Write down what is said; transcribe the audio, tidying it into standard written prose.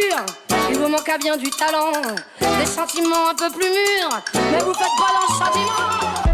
sûr, il vous manque à bien du talent, des sentiments un peu plus mûrs, mais vous faites pas dans le châtiment.